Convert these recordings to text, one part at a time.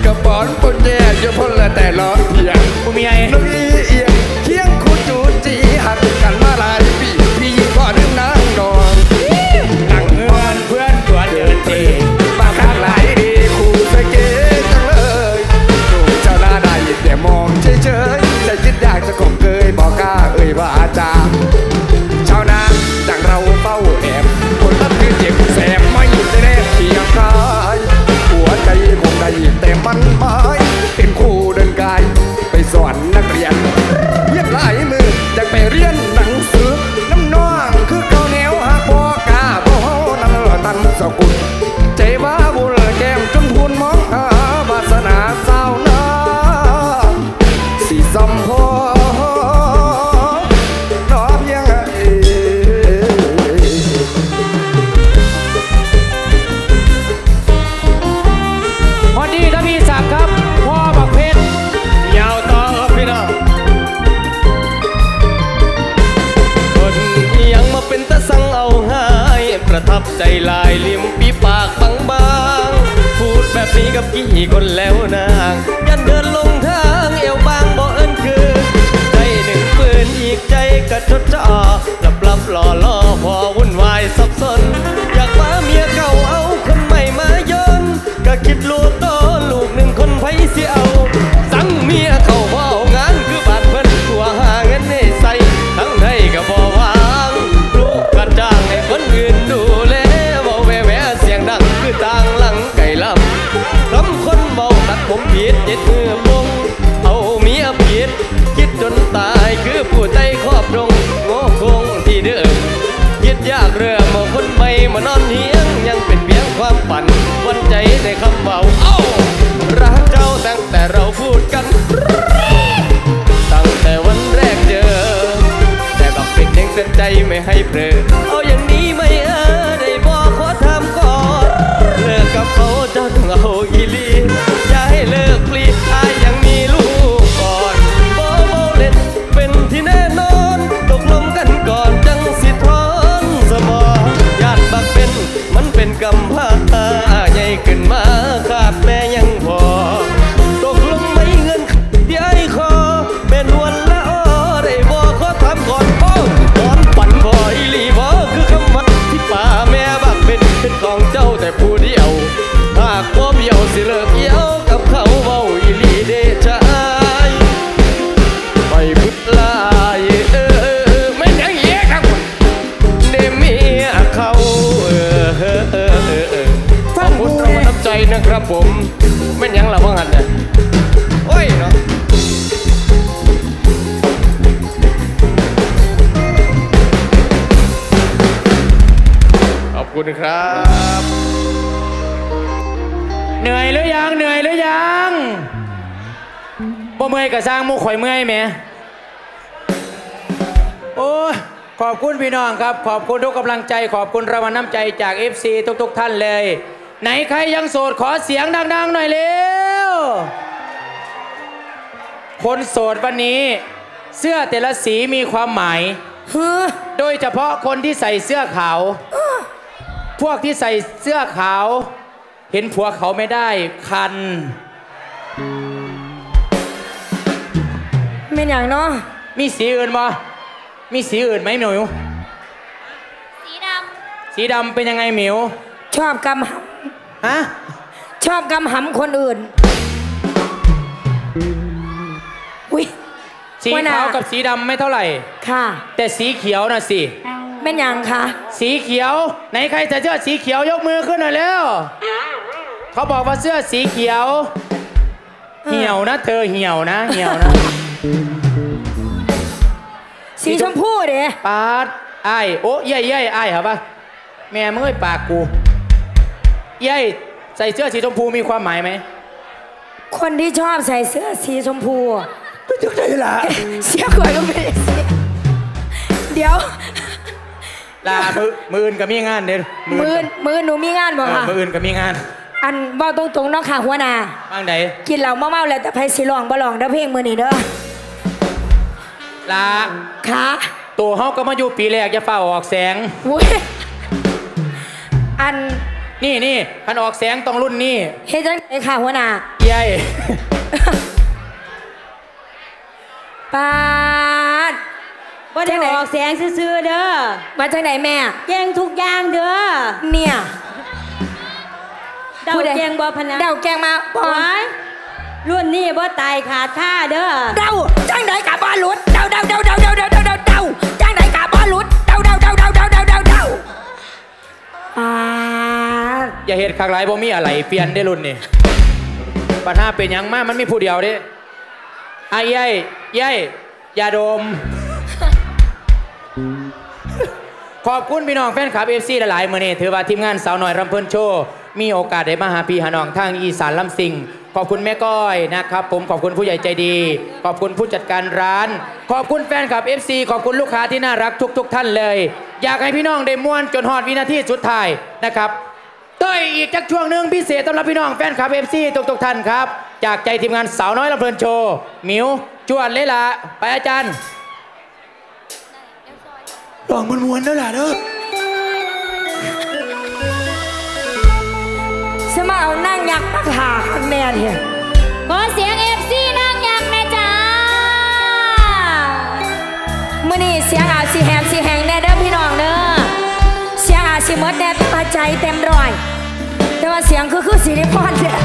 กระป๋อนปุ่นแย่จะพ้นละแต่ล้อเพียงกูมีไงน้องอีเอียงเคียงคู่จูจีหักกันมาหลายปีพี่ยิ่งกว่านึงนางนอนนั่งเงินเพื่อนตัวเดินเองมาข้างหลายดีคู่สเกตจังเลยดูเจ้าหน้าได้แต่มองเฉยๆแต่คิดอยากจะคงเคยบอกกล้าว่าจาชาวนาดังเราเฝ้าแอบคนรับคือเจ็บแสบไม่จะแนบเคียงกายหัวใจคงได้แต่มันไม่เป็นคู่เดินกายไปสอนนักเรียนเวียดหลายมืออยากไปเรียนหนังสือน้ำน้องคือเขาแนวหักบอกาบ่นั่นตั้งสกุลใจบ้าบุญแก้มจนพูนมองหาวาสนาสาวนาสีสัมพอประทับใจลายลิ้มปีปากบางๆพูดแบบนี้กับกี่คนแล้วนางยันเดินลงทางเอวบางบ่เอิ้นคือใจหนึ่งปืนอีกใจกระชดจ่อลับหล่อพอวุ่นวายสับสนอยากมาเมียเก่าเอาคนใหม่มาย้อนก็คิดลูกโตลูกหนึ่งคนไผสิเอาสั่งเมียเขาบ่เอางานคือบาดเพิ่นตัวหาเงินให้ใส่ทั้งให้ก็บ่วางลูกกันจ้างให้คนอื่นดูแลบ่แวะเสียงดังคือต่างหลังไก่ลำคำคนเมาตัดผมผิดเจ็ดมือปงเอาเมียผิดคิดจนตายคือผู้ใจครอบดงโง่คงที่เดิมคิดยากเรื่องเอาคนใหม่มานอนเฮียงยังเป็นเพียงความฝันวันใจในคำเบาเอ้ารักเจ้าตั้งแต่เราพูดกันตั้งแต่วันแรกเจอแต่บักเป็นยังเตือนใจไม่ให้เผลอเอาอย่างนี้ไม่ได้บอกขอทำก่อนเลิกกับเขาจะต้องเอาอีลีอย่าให้เลิกปลีอายยังมีลูกก่อนโบเล่นเป็นที่แน่นอนตกลงกันก่อนจังสิทอนสมองญาติบักเป็นมันเป็นกำพร้าใหญ่ขึ้นมาขาดแม่ยังพอตกลงไม่เงินเดี๋ยวให้คอเป็นวันละอ้อได้บอกขอทำก่อนโอ้ตอนปั่นพออีลีบอคือคำว่าที่ป่าแม่บักเป็นของเจ้าแต่ผู้เดียวหากบ่เบี้ยวสิเลิกเยี่ยวกับเขาเบาอีลีเดชายไปพุดลายไม่ยังเย่ครับเดเมียเขาขอบคุณเราน้ำใจนะครับผมไม่ยังละบ้างหันเนี่ยโอ้ยเนาะขอบคุณครับเหนื่อยหรือยังเหนื่อยหรือยังบ่เมื่อยกับสร้างมุกข่อยเมื่อยไหมโอ้ยขอบคุณพี่น้องครับขอบคุณทุกกำลังใจขอบคุณรางวัลน้ำใจจาก FC ทุกท่านเลยไหนใครยังโสดขอเสียงดังๆหน่อยเร็วคนโสดวันนี้เสื้อแต่ละสีมีความหมายโดยเฉพาะคนที่ใส่เสื้อขาวพวกที่ใส่เสื้อขาวเห็นผัวเขาไม่ได้คันไม่อย่างเนาะมีสีอื่นบ่มีสีอื่นไหมหมิวสีดำสีดำเป็นยังไงหมิวชอบกำหำฮะชอบกำหำคนอื่นอุ้ยสีขาวกับสีดำไม่เท่าไหร่ค่ะแต่สีเขียวน่ะสิเป็นอย่างคะสีเขียวไหนใครใส่เสื้อสีเขียวยกมือขึ้นหน่อยเร็วเขาบอกว่าเสื้อสีเขียวเหี่ยวนะเธอเหี่ยวนะเหี่ยวนะสีชมพูเด้ปาดไอ้โอ้ยยัยไอ้เหรอปะแม่มึงไอ้ปากกูยัยใส่เสื้อสีชมพูมีความหมายไหมคนที่ชอบใส่เสื้อสีชมพูก็จะได้ละเสียก่อนก็ไม่ได้เดี๋ยวลามืออื่นก็มีงานเด้อมือหนูมีงานบ่ค่ะมืออื่นก็มีงานอันเบาตรงๆเนาะค่ะหัวหน้าบ้างไหนกินเหล้าเมาแล้วแต่ไผสิร้องบ่ร้องเด้อเพลงมื้อนี้เด้อลาค่ะตัวเฮาก็มาอยู่ปีแรกจะเฝ้าออกแสงอันนี่คันออกแสงตรงรุ่นนี่เฮ็ดจังไดค่ะหัวหน้าใหญ่ปาดว่าได้ออกแสงซื่อๆเด้อมาจังไหนแม่แกงทุกอย่างเด้อเนี่ยเดาแกงบ่พนันเดาแกงมาบอไว้รุ่นนี้บ่ตายขาดท่าเด้อเดาจังไหนกับบอลลุดเดาจังไหนกับบอลลุดเดาอย่าเฮ็ดข้างหลายบ่มีอะไรเปลี่ยนได้รุ่นนี่ปัญหาเป็นหยังมากมันมีผู้เดียวเด้เย้ยาดม ขอบคุณพี่น้องแฟนคลับ FC หลายๆมื้อนี้ถือว่าทีมงานสาวน้อยรำเพิ่นโชว์มีโอกาสได้มาหาพี่หาน้องทางอีสานลำสิงขอบคุณแม่ก้อยนะครับผมขอบคุณผู้ใหญ่ใจดีขอบคุณผู้จัดการร้านขอบคุณแฟนคลับ FC ขอบคุณลูกค้าที่น่ารักทุกท่านเลยอยากให้พี่น้องได้ม่วนจนฮอดวินาทีสุดท้ายนะครับต้อยอีกจักช่วงหนึ่งพิเศษสำหรับพี่น้องแฟนคลับ FC ทุกท่านครับจากใจทีมงานสาวน้อยรำเพิ่นโชว์หมิวจวดเลยล่ะไปอาจารย์ลองมันมวนแล้วล่ะเด้อสมาเอานั่งยักษ์มาขาข้างแม่เนี่ยขอเสียง FC นั่งยักษ์แม่จ้ามื้อนี้เสียงอาจสิแหบสิแหงแน่เด้อพี่น้องเด้อเสียงอาจสิหมดแน่แต่ใจเต็มร้อยแต่ว่าเสียงคือสิริพรเนี่ย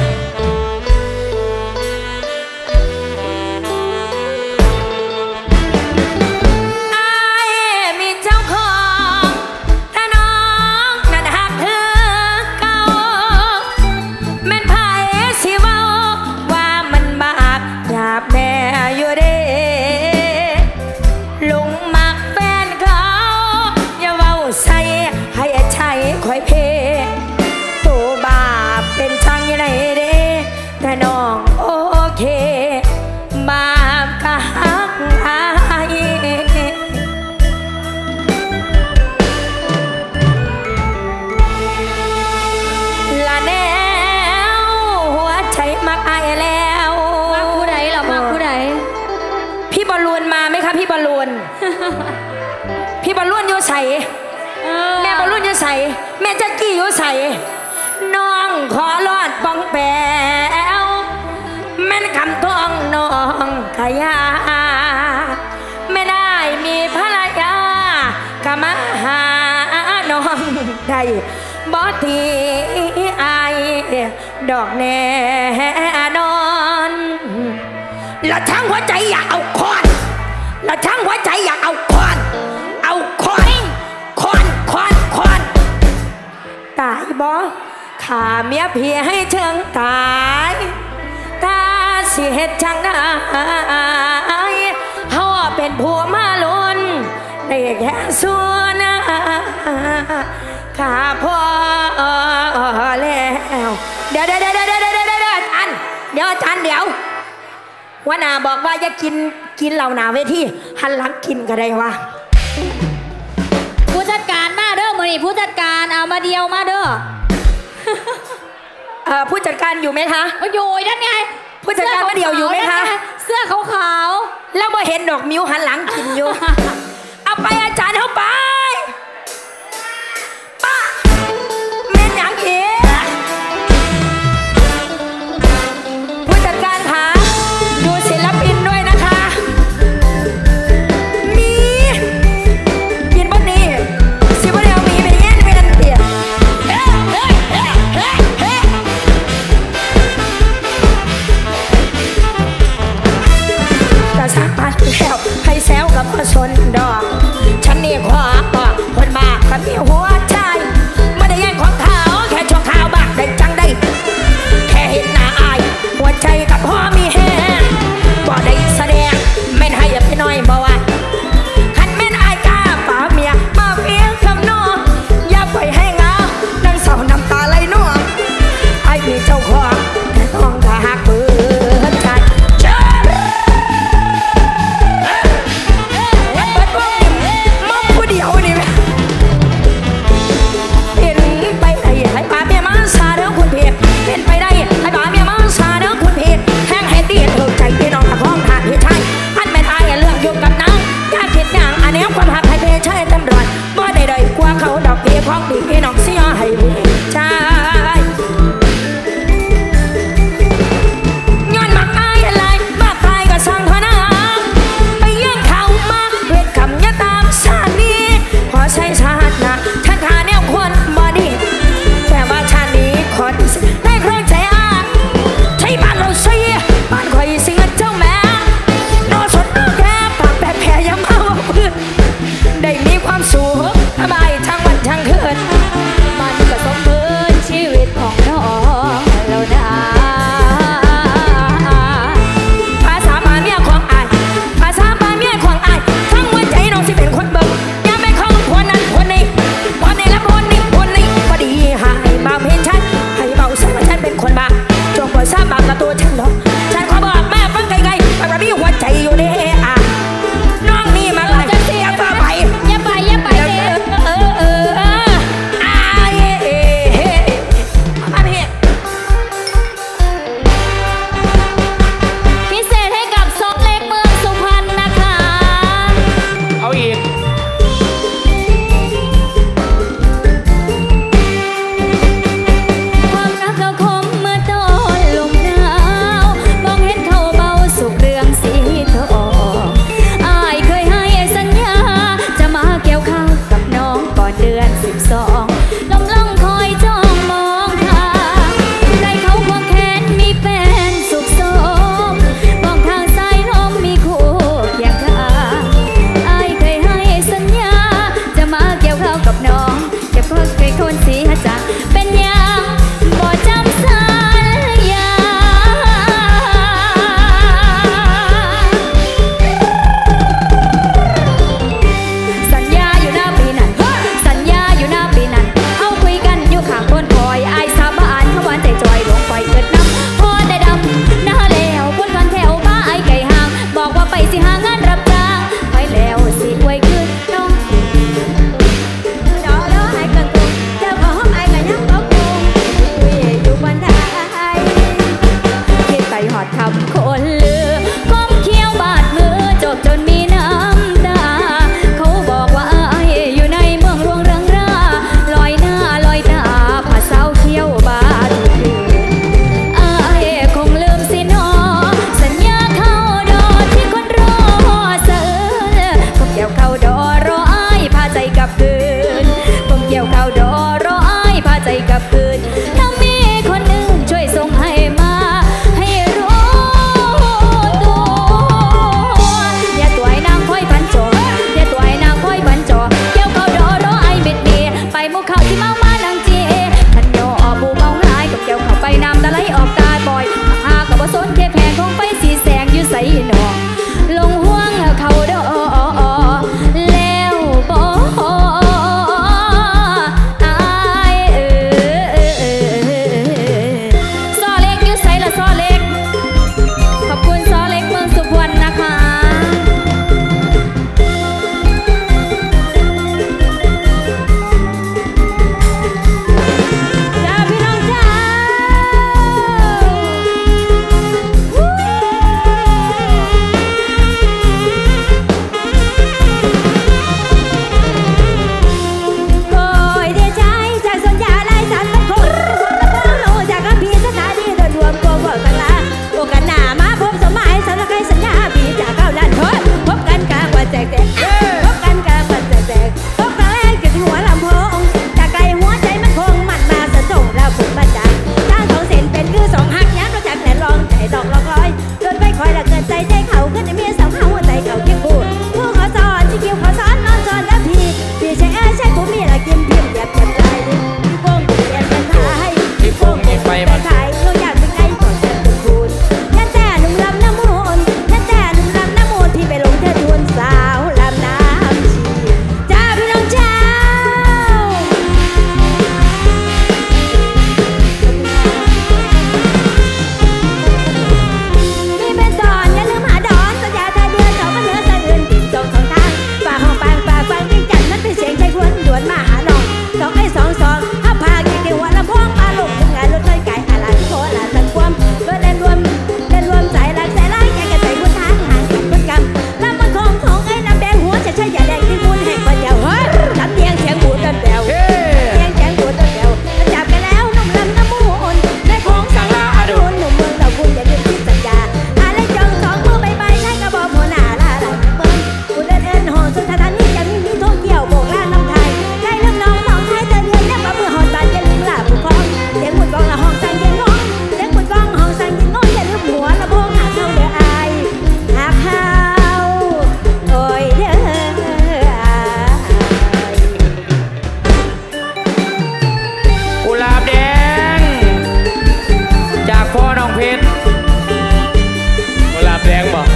พี่บอลลูนอยู่ใส่แม่บอลลูนอยู่ใส่แม่แจ็กกี้อยู่ใส่น้องขอรอดบ้องแปวแม่นคำทองน้องขยาไม่ได้มีภรรยากะมาหาน้องได้บอทีไอดอกแน่นอนละทั้งหัวใจอยากเอาคอนละทั้งหัวใจอยากเอาคอนตายบ่ขาเมียเพียให้เชิงตายตาสิเหตุจังได้เฮาเป็นผัวมาลุนได้แค่ส่วนขาพ่อแล้วเดี๋ยวอาจารย์เดี๋ยวว่านาบอกว่าจะกินเหล่านาเวทีหันหลังกินก็ได้วะผู้จัดการมาเด้อมื้อนี้ผู้จัดการเอามาเดียวมาเด้อผู้จัดการอยู่ไหมคะอยู่นั่นไงผู้จัดการมาเดียวอยู่ไหมคะเสื้อขาวๆแล้วมาเห็นดอกมิ้วหันหลังกินอยู่ เอาไปอาจารย์เข้าไปป้าเม่นอย่างเอ๋ผู้จัดการคะดูศิลปินด้วยนะคะมีกินบนนี้สิบเดียวมีเป็นแง่เป็นเตี๋ยกระสับพัดแล้วให้แซวกับผสนดอกฉันนี่ขวาคนมากกับมีหัวใจไม่ได้แย่งของเขาแค่ชงข่าวบ้างได้จังได้แค่เห็นหน้าอายหัวใจกับพ่อมีแห้งบ่ได้แสดงไม่ให้อย่าไปน้อยบ่ว่าขันแม่นอายกล้าป่าเมียมาเพียงคำนองอย่าปล่อยให้เงานั่งเศร้าน้ำตาไหลนัวไอ้มีเจ้าของแต่ต้องถ้าหากเปิดใจผู้เดียวนี่เป็นไปได้ให้ป่าเมียมาซาเด้อคุณเพชรเป็นไปได้ให้ป่าเมียมาซาเด้อคุณเพชรแห้งคำคนลือก้มเคี้ยวบาดมือจบจนมีน้ำตาเขาบอกว่าไอ้อยู่ในเมืองหลวงรังราลอยหน้าลอยตาผ่าเศร้าเคี้ยวบาดมือไอ้คงลืมสินอสัญญาเข้าดอที่คนรอเสือผมเกี่ยวเข้าดอรอไอ้พาใจกลับคืนผมเกี่ยวเข้าดอรอไอ้พาใจกลับคืนถ้ามีคนหนึ่งช่วยส่งให้มาให้รู้ตัวอย่าตัวไอ้นางค่อยพันจออย่าตัวไอ้นางค่อยพันจอเกี่ยวเข้าดอรอไอ้เม็ดเดียไปมุกเขาที่เมามานังเจทันโยออกบูเมาหายกับเกี่ยวเข้าไปน้ำตาไหลออกตาบอยหากับว่าสนเทแพงคงไปสีแสงอยู่ใส่หนอลงห่วงเขาดอแล้วบ่อายซอเล็กอยู่ใส่ละซอเล็กขอบคุณซอเล็กเมืองสุพรรณนะคะจ้าพี่น้องจ้าโอยเดียใจจากสัญญาลายสันมันคงโลจากกับพี่สถานีโดนรวมกลมบอกกันละโอกันหน้ามาพบสมัยสารใครสัญญาพี่จากเก้าล้านคนพบกันกลางวันแจกแจกพบกันกลางวันแจกแจกพบกันแรกจุดหัวลำโพงจากไกลหัวใจมันคงมันมาสะสมแล้วผมมาจากทางสองเส้นเป็นคือสองหักย้ำเราจากแหลลองใจดอกลอกลอยโดนไปคอยละเกินใจใจเขาขึ้นในเมียสาวเขาหัวใจเขาเคียงคู่ผู้ขอสอนที่คิวขอสอนนอนสอนแล้วพี่ใช่ใช่ผมมีละกินเพียมเดียบเจ็บใจพี่โป้งเปลี่ยนเป็นไทยพี่โป้งเปลี่ยนเป็นไทยเราอยากเป็นไงก่อนจะเป็นคุณยันแต่หนุ่มลำน้ำมูลยันแต่หนุ่มลำน้ำมูลที่ไปลงเธอทวนสาวลำน้ำชีจ้าพี่น้องเจ้านี่เป็นตอนอย่าลืมหาดอนสัญญาเธอเดือนสองมันเหลือเธอเดือนติดจงสองทางฝากห้องปางฝากฟังจริงจังนั้นเป็นเสียงใจควนด่วนมาหาน้องสองไอ้สองถ้าพาเกี่ยวหัวลำโพงมาลงถึงงานรถไฟไก่อะไรโคลาสังความรถเล่นรวมใจรักใจร้ายแกกันใจคุณทางห่างกันคนกำลำมันของไอ้น้ำแดงหัวจะใช่อย่าแดงที่คุณให้คนเดียวเฮ้ยลำเตียงเสียงบูดต้นเดียวเสียงบูดต้นเดียวจับกันแล้วนุ่มลำน้ำมูนในของสังลาอรุณหนุ่มเมืองเราคุณอย่าลืมที่สัญญาอะไรจงสองมือใบใช้กระบอกหัวหน้าลาหลังเมืองคุณเอิญหอสุนทรนี่ยังมีท่องเที่ยวโบกล่าน้ำไทยใจเรื่องน้องไทยเธอเรียนแล้วมาเพื่อหอดบานอย่าลืมลาผู้ครองเสียงมุดกองละห้องสั่งยิงน้องเสียงมุดกองห้องสั่งยิงน้องอย่าลืมหัวละโพงหาเข้าเดืออายหาเข้าโอ้ยเด้ออายกุหลาบแดงจากพ่อน้องเพชรกุหลาบแดงบอก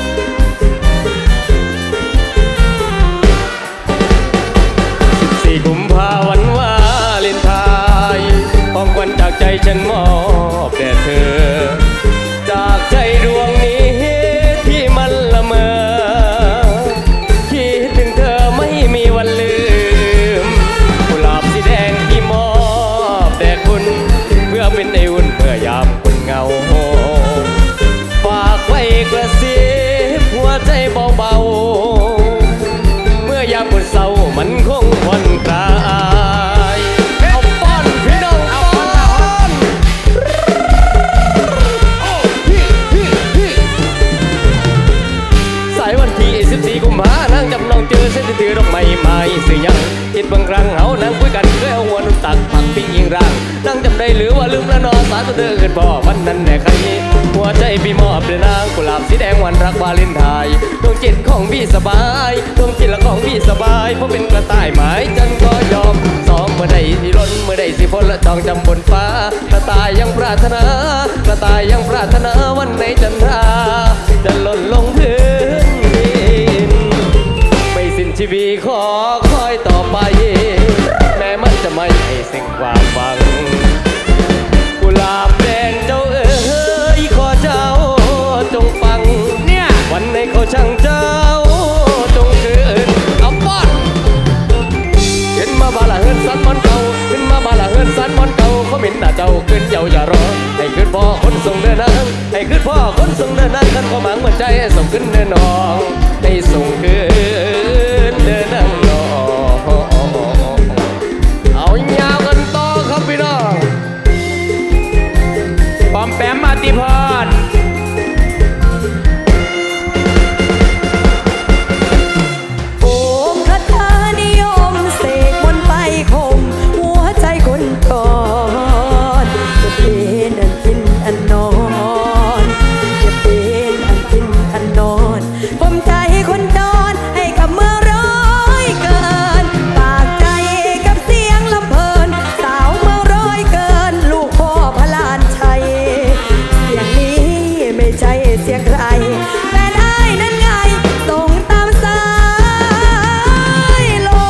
14 กุมภาพันธ์วันวาเลนไทน์ของขวัญจากใจฉันมอบแด่เธอ จากใจดวงนี้ที่มันละเมอคิดถึงเธอไม่มีวันลืมกุหลาบสีแดงที่มอบแด่คุณเพื่อเป็นไออุ่นเมื่อยามคุณเหงาฝากไว้กระซิบหัวใจเบาๆเมื่อยามคุณเศร้ามันคงผ่อนคลายเอาป้อนพี่น้องเอาป้อนสายวันที่14 กุมภานั่งจำนองเจอเส้นถือดอกไม้ไม้สื่อยังคิดบางครั้งเอานั่งคุยกันเคยเอาหัวนุ่นตักผักปิ้งยิงร่างนั่งจำได้หรือว่าลืมละนอสาตัวเดินบ่วันนั้นแน่ใครหัวใจพี่มอบเลยนางกุหลาบสีแดงวันรักวาเลนไทน์ดวงจิตของพี่สบายดวงจิตละของพี่สบายเพราะเป็นกระต่ายหมายจันก็ยอมซ้อมเมื่อใดที่ล้นเมื่อใดสิพ้นละจองจำบนฟ้ากระต่ายยังปรารถนากระต่ายยังปรารถนาวันไหนจันทราจะหล่นลงพื้นดินไม่สิ้นชีวิตขอคอยต่อไปแม้มันจะไม่ให้สิ้นความหวังกุหลาบแดงเจ้าเอ๋ยขอเจ้าจงฟังเนี่ยวันในเขาช่างเจ้าจงคืนเอาป้อนขึ้นมาบาละเฮือนสันมันเก่าขึ้นมาบาละเฮือนสันมันเก่าเขาเหม็นหน้าเจ้าขึ้นเจ้าอย่ารอให้ขึ้นพ่อคนส่งเดินนางให้ขึ้นพ่อคนส่งเดินนางกันก็หมังหัวใจให้ส่งขึ้นเดินน้องให้ส่งขึ้นเดินนางน้องเอายาวกันต่อครับพี่น้องปอมแปมอติพรโอมคาถานิยมเสกมนต์ไปคมหัวใจคนก่อนจะเป็นอันกินอันนอนจะเป็นอันกินอันนอนผมใจคนดอนให้กับเมื่อร้อยเกินปากใจกับเสียงลำเพลินสาวเมื่อร้อยเกินลูกพ่อพลานชัยเสียงนี้ไม่ใช่เสียงใครแต่อ้ายนั้นไงส่งตามสายลม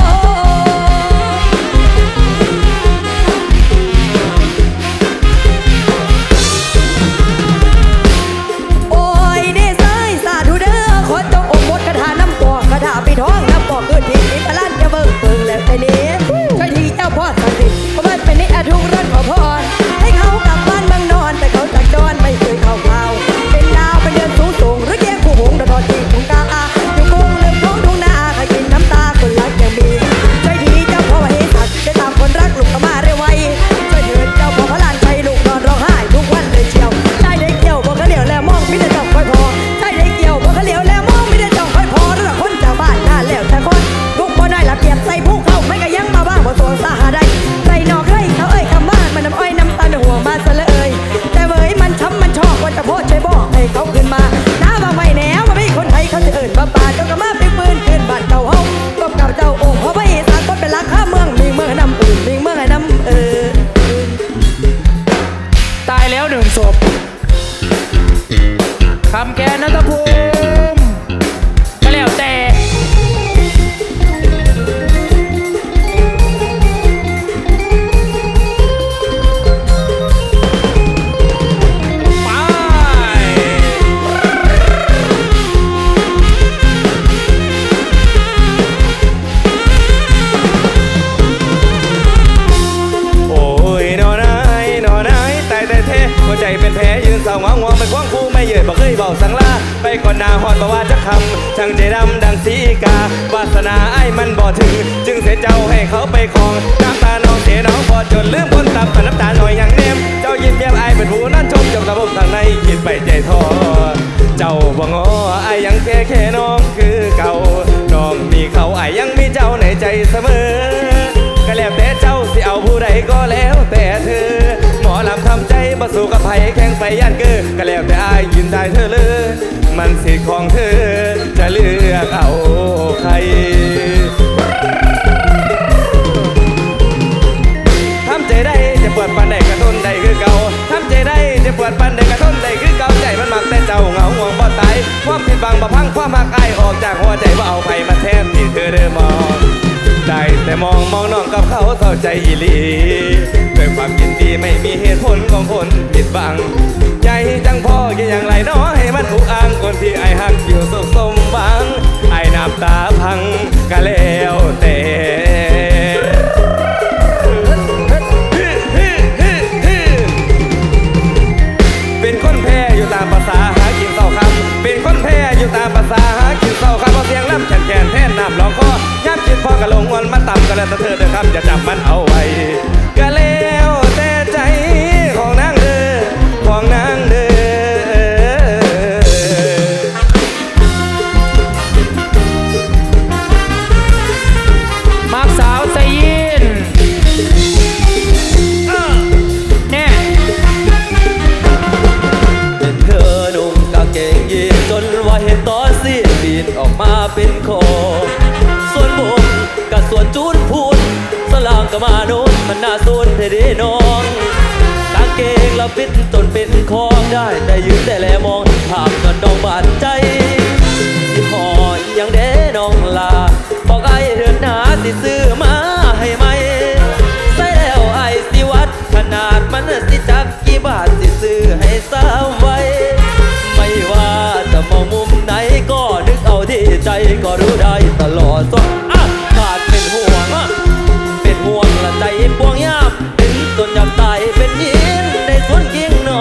โอ้ยเด้สายสาธุเด้อขอจงองค์มดคาถาน้ำปอกคาถาปีท้องน้ำปอกเกิดที่อิตาลันจะเบิ่งเบิ่งแล้วแต่นี้ใช่ที่เจ้าพ่อสันติเพราะมันเป็นนิอาทุกรันขอพรให้เขากลับบ้านบางนอนแต่เขาจากจรไม่เคยเข้าข่าวเป็นดาวเป็นเดือนสูงสูงหรือแย่ผู้หงดทอจีถุงกาอยู่กรุงเลือกท้องทุ่งนาขยินน้ำตาคนรักยังมีใช่ที่เจ้าพ่อเฮสัตได้ตามคนรักลูกมาเร็วไวช่วยเถิดเจ้าพ่อพระลานชัยลูกนอนร้องไห้ทุกวันเลยเชียวใช่ได้เกี่ยวบอกกระเหลียวแล้วมองไม่ได้จ้องค่อยพอใช่ได้เกี่ยวบอกกระเหลียวแล้วมองไม่ได้จ้องค่อยพอแล้วละคนจากบ้านน่าแล้วแต่คนลูกบ่ได้ละเกียบใส่ผู้เข้าไม่ก็ยังมาบ้างบ่ตัวสาหาได้ใส่นอกให้เขาเอ้ยคำบ้านมันน้ำอ้อยน้ำตาลห่วงมาซะเลยแต่เว้ยมันช้ำมันชอบว่าจะโพดช่วยบอกให้เขาขึ้นมาน้าบางไม่แนวมาไม่คนไทยเขาจะเอิญบ้าป่าเจ้าก็มาเป็นปืนขึ้นบ้านเก่าเฮาก็กับเจ้าองค์เพราะว่าเอสานต้นเป็นราคาเมืองมีเมืองน้ำอื่นมีเมืองไอ้น้ำตายแล้ว1 ศพคำแกนัทภูมิก็แล้วแต่หัวใจเป็นแผลยืนเศร้าหงองไปคว้างคู่ไม่เยืดบ่เคยเบาสังลาไปก่อนหน้าหอดบ่ว่าจะคำช่างใจดำดังสีกาวาสนาไอ้มันบ่ถึงจึงเสียเจ้าให้เขาไปคลองน้ำตาน้องเสียน้องพอจนลืมคนตับแต่น้ำตาหน่อยอย่างเนมเจ้ายิ้มแย้มไอ้เป็นผู้นั้นชมจมตาผมทางในคิดไปใจท้อเจ้าบ่งอไอ้ยังแค่น้องคือเก่าน้องมีเขาไอ้ยังมีเจ้าในใจเสมอก็แล้วแต่เจ้าสิเอาผู้ใดก็แล้วแต่เธอหมอลำทำใจมาสู่กับไผ่แข่งไฟย่านเกือก็แล้วแต่อายยินได้เธอเลยมันสิทธิ์ของเธอจะเลือกเอาใครทำใจได้จะปวดปันใดกระทนใดคือเก่าทำใจได้จะปวดปันใดกระทนใดคือเก่าใจมันมักแต่เจ้าเหงาห่วงบ่ตายความผิดบังบ่พังความหักอ้ายออกจากหัวใจว่าเอาไผ่มาแทนที่เธอเดินมองได้แต่มองน้องกับเขาเศร้าใจอีหลีด้วยความยินดีไม่มีเหตุผลของคนผิดบังใจจังพ่อแกอย่างไรน้อให้มันอุกอ่างคนที่ไอ้หักอยู่สุขสมหวังไอ้น้ำตาพังก็แล้วแต่เป็นคนแพ้อยู่ตามภาษาหากินเศร้าคำเป็นคนแพ้อยู่ตามภาษาหากินเศร้าคำเพราะเสียงล้ำแขนแขนแทนน้ำร้องคอย่ำคิดพ่อกะลงวันมาต่ำก็แล้วแต่เธอเด้อคำจะจำมันเอาไว้ก็แล้วแต่ใจของนางเด้อของนางเด้อมักสาวไซยินแน่เป็นเธอนุ่งกางเกงยีนจนว่าเห็นตอนสิ้นดินออกมาเป็นคอส่วนผมกับส่วนจูนพูดสลางกับมาโน้นมันน่าสูนเทดีน้องกางเกงละปิดจนเป็นคองได้แต่ยืนแต่แลมองภาพกันดองบาดใจที่พอยังเด้น้องลาบอกไอ้เดือนหนาสิซื้อมาให้ไหมใส่แล้วไอ้สิวัดขนาดมันสิจักกี่บาทสิซื้อให้สาวไว้ไม่ว่าจะมองมุมไหนก็นึกเอาที่ใจก็รู้ได้ตลอดส่วนขาดเป็นห่วงละใจปวงยามถึงจนอยากตายเป็นยินในสวนกิ่งน้อ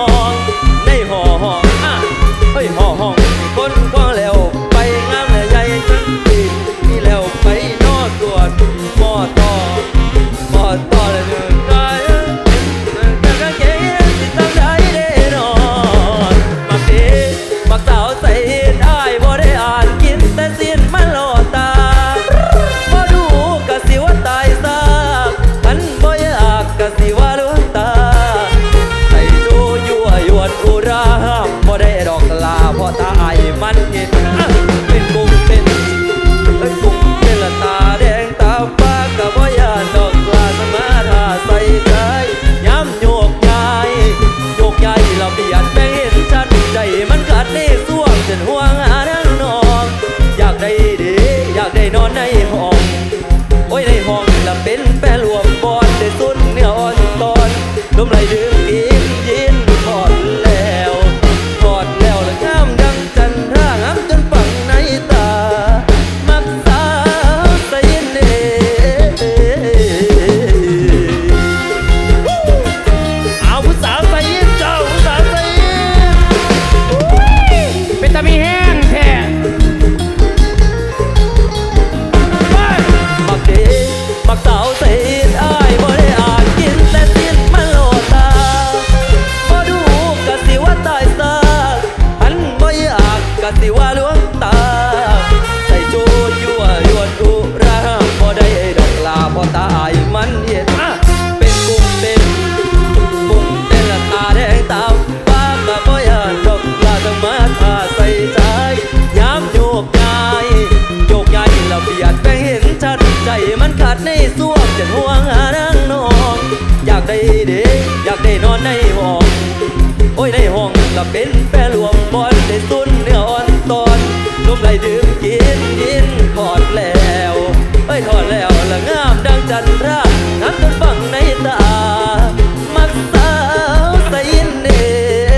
ะสิว่าลวงตาใส่จูดยั่วยวนอุราพอได้ดอกลาพอตายมันเห็นเป็นกุ้งเต้นกุ้งเต้นละตาแดงตามป้ากับพ่อยานดอกลาต้องมาพาใส่ใจย้ำโยกย้ายโยกย้ายละเบียดแบ่งเห็นชัดใจมันขาดในส่วงจะห่วงหานั่งนอนอยากได้เด็กอยากได้นอนในห้องโอ้ยในห้องละเป็นแปรรวมบอลได้สุนเนื้ออ่อนตอนลมไหลดื่มกินยินถอดแล้วเอ้ยถอดแล้วละงามดังจันทราน้ำจนฟังในตามักสาวใส่ยินเน่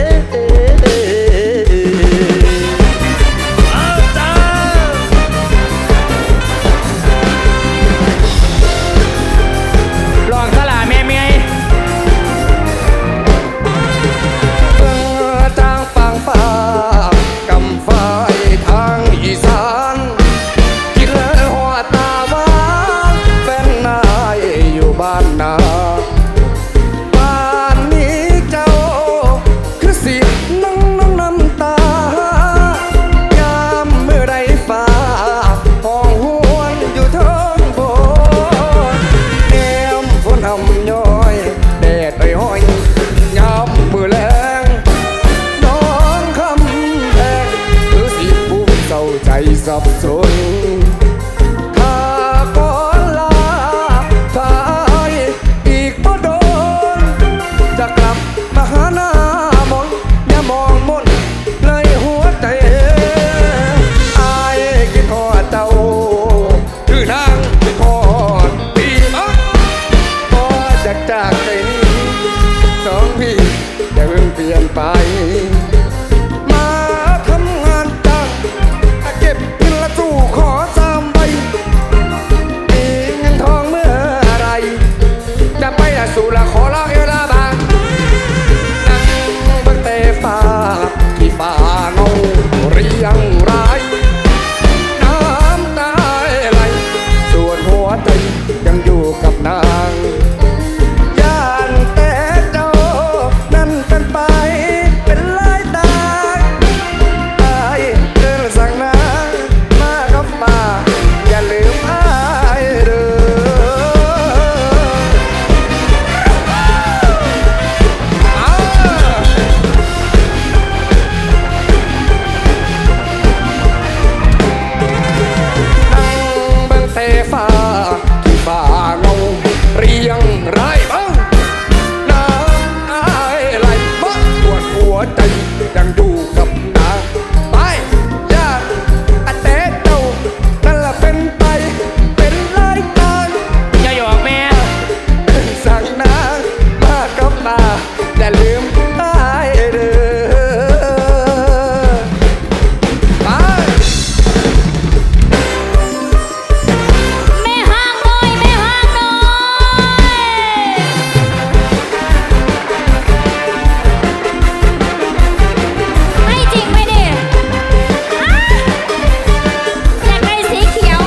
ลองสลาแม่เมียทางฝั่งฟ้ากำไฟทางอีสานคิดเลยหัวตาบ้านแฟนนายอยู่บ้านนาบ้านนี้เจ้าคือสินั่งน้ำตายามเมื่อไรฟ้าห้องหวนอยู่เทิงโบแนมฝนทำย้อยแดดไปห้อยยามมือแลงน้องคำแพงหรือสิผู้เศร้าใจสับสนถ้าก่อนลาถ้าอีกบ่โดนจะกลับมาหาหน้ามนอย่ามองมนเลยหัวใจอายคิดทอดเจ้าคือนางคิดทอดพี่พอจากใจนี้น้องพี่อย่าเพิ่งเปลี่ยนไปมาทำงานจ้างเก็บเงินละสู้ขอ3 ใบมีเงินทองเมื่อไรจะไปละสู่ละขอละเอลาบางนั่งเบิ่งแต่ฟ้าที่ฟ้าเงาเรียงรายน้ำตาไหลส่วนหัวใจยังอยู่กับนางย่านแต่เจ้านั่นเป็นไปเป็นลายตาอายเดินสั่งนามากับมาอย่าลืมอายเด้อนั่งเบิ่งแต่ฟ้าที่ฟ้าเงาเรียงรายบ้างน้ำอายไหลบ้างปวดหัวใจยังอยู่กับนางไปย่าแต่เจ้านั่นละเป็นไปเป็นลายตาอย่าหยอกแม่สั่งนางมากับมาอย่าลืมอายเด้อไปแม่ห้างหน่อยแม่ห้างหน่อยให้จริงไหมดิอยากได้สีเขียว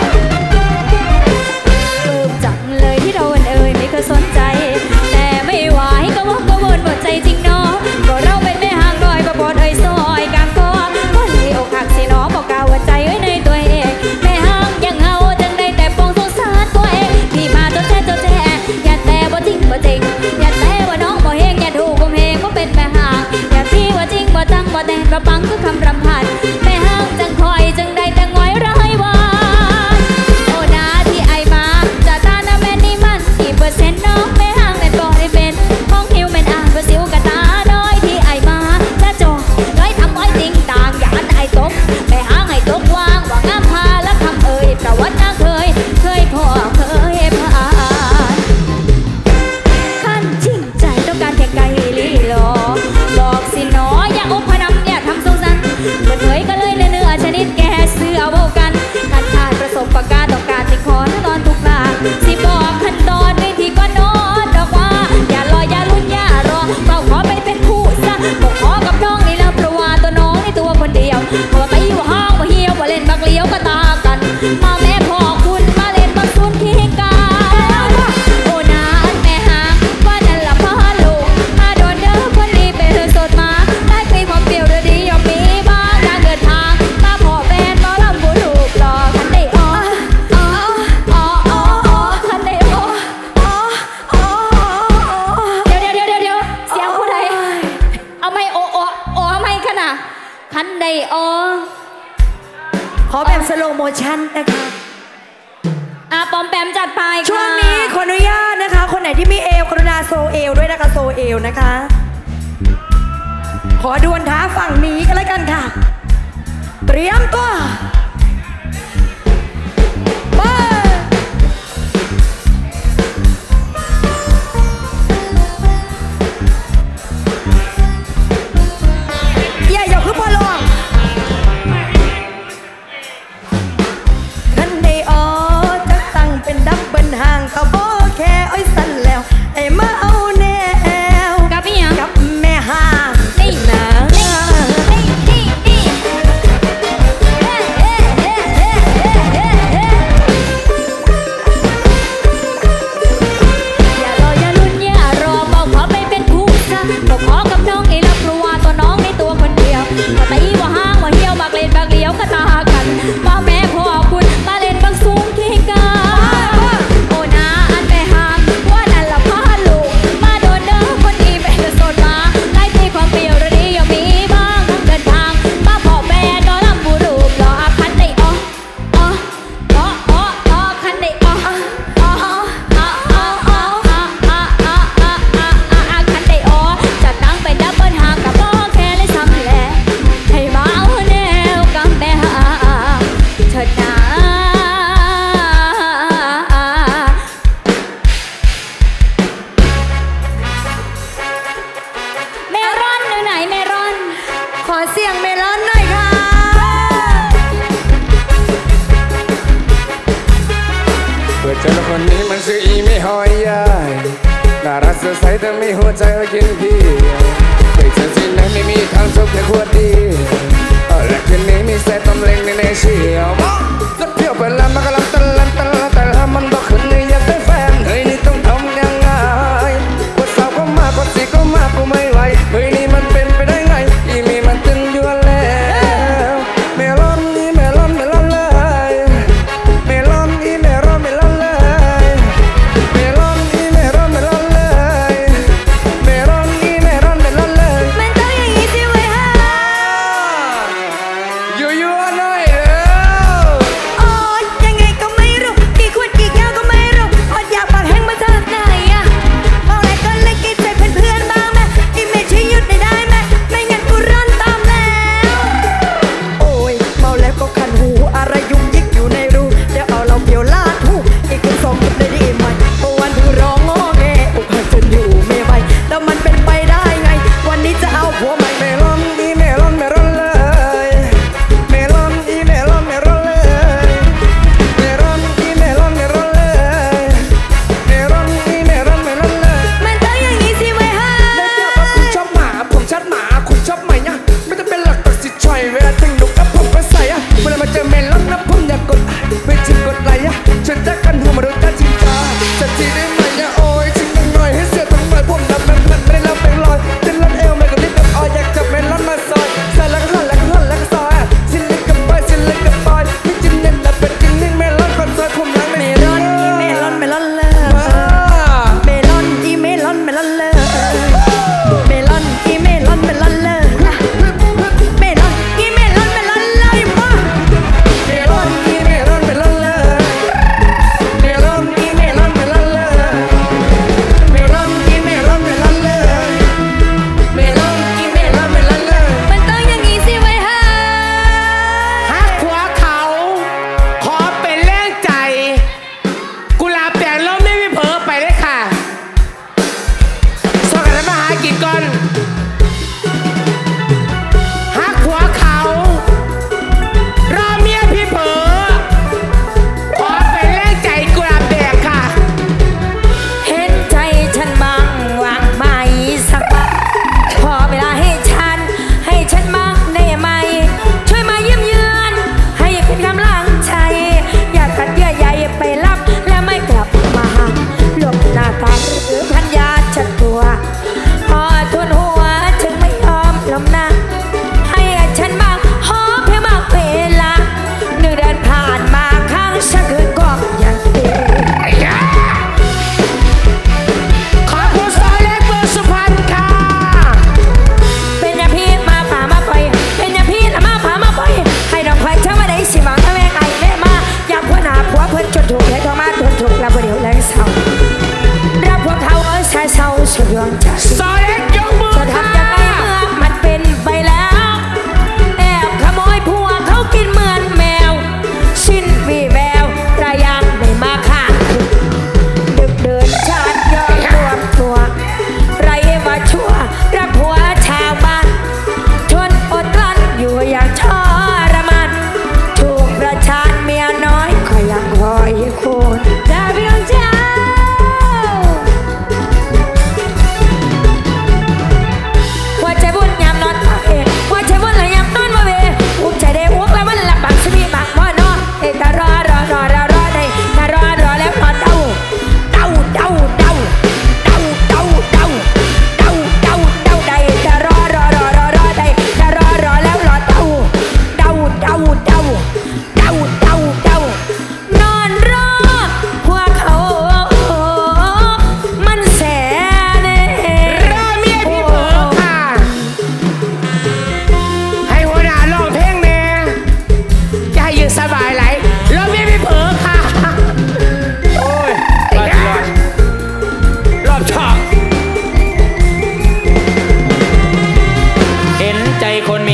ปลื้มจังเลยที่เราเอ่ยไม่เคยสนใจ แต่ไม่ไหวก็วกก็วนหมดใจจริงเนาะก็เราเป็นแม่ห้างหน่อยก็บอดเอ่ยซอยกลางก็เลยอกหักสิเนาะบอกกล่าวว่าใจไว้ในตัวเองแม่ห้างยังเฮาจังได้แต่ปองสงสารตัวเองพี่มาตัวแท้อย่าแต่บ่จริงบ่จริงอย่าแต่ว่าน้องบ่เฮงอย่าถูกผมเฮงก็เป็นแม่ห้างอย่าที่ว่าจริงบ่จังบ่แต่บ่ปังคือคำรำพันแม่ห้างจังคอยจังได้แต่ง้อยร้ายวันโอ้นาที่ไอมาจะตาหน้าแม่นี่มันกี่เปอร์เซ็นต์น้องแม่ห้างแม่นบ่ได้เป็นห้องหิวแม่นอ่านบ่สิวกะตาน้อยที่ไอมาจะจงร้อยทำอ้อยจริงต่างอย่าอันไอตกแม่ห้างให้ตกวางว่างามพาและคำเอ่ยประวัตินาเคยพ่อเคยผ่านขั้นจริงใจต้องการแค่ไกลลีหลอบอกสิหนออย่าอบพนันอย่าทำสงสารคันใดออขอแบบสโลโมชั่นนะคะปอมแปมจัดไปค่ะช่วงนี้ขออนุญาตนะคะ คนไหนที่มีเอวกรุณาโซเอวด้วยนะคะโซเอวนะคะ ขอดวลท้าฝั่งนี้กันแล้วกันค่ะ เตรียมตัวไปอย่าคือพอลองคันได้ออจะตั้งเป็นดับเบิลห่างก็บ่แค่อ้อยสั่นแล้วไอ้มาเอาแนวกับอีหยังกับแม่ห่างนี่นะนี่อย่ารออย่าลุ้นอย่ารอบอกขอไปเป็นคู่ซะบอกขอกับน้องอีรับรู้ว่าตัวน้องในตัวคนเดียวก็ตีว่าห้างว่าเหี่ยวบากเล่นบากเลี้ยวก็ตากันว่าแม่พ่อคุณมาเล่นบางสูงขี้กาโอ้นาอันไปห่างว่านั่นละพาลูกมาโดนเด้อคนดีเป็นกระสนมาไล่ที่ความเปรี้ยวระดียังมีบ้างเดินทางมาพ่อแม่นอลำบูรูปรอคันได้คันได้คันได้จะตั้งเป็นดับเบิลหางกับบ่แค่เลยซ้ำแหละให้มาเอาแนวกับแม่หาเถิดนะเมรอนอยู่ไหนเมรอนขอเสียงเมลอนหน่อยค่ะเปิดเจอคนนี้มันชื่ออีไม่หอยยายน่ารักสดใสแต่มีหัวใจไว้กินพี่เคยเจอที่ไหนไม่มีทางจบแค่ขวดเดียวและคืนนี้มีแซ่ตำเล็งในเชียวสักเที่ยวไปแล้วมันกำลังตะลันแต่ละมันบอกคืนนี้อยากได้แฟนเฮ้ยนี่ต้องทำยังไงกดสาวก็มากดสี่ก็มากกูไม่ไหวเฮ้ยนี่มันเป็นไปได้ไงอีมีมันตึงอยู่แล้วเมลอนนี่เมลอนเมลอนเลยเมลอนอีเมลอนเมลอนเลยเมลอนอีเมลอนเมลอนเลยเมลอนอีเมลอนเมลอนเลยมันต้องอย่างนี้สิเว้ยฮะยั่วๆหน่อยเด้อ